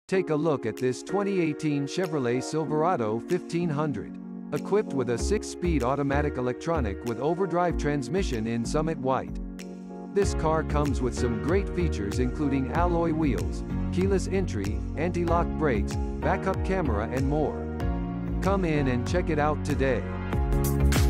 Take a look at this 2018 Chevrolet Silverado 1500. Equipped with a 6-speed automatic electronic with overdrive transmission in Summit White. This car comes with some great features including alloy wheels, keyless entry, anti-lock brakes, backup camera and more. Come in and check it out today.